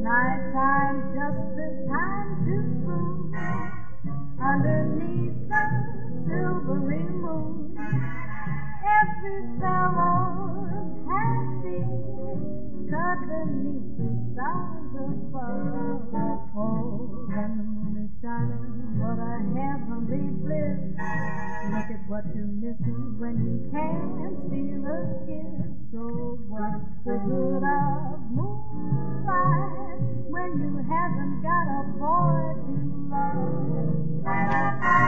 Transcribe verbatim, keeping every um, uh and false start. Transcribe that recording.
Nighttime's just the time to spoon underneath the silvery moon. Every fellow's happy, cuddling beneath the stars above. Oh, when the moon is shining, what a heavenly bliss. Look at what you're missing when you can't steal a kiss. So what's the good of moonlight when you haven't got a boy to love?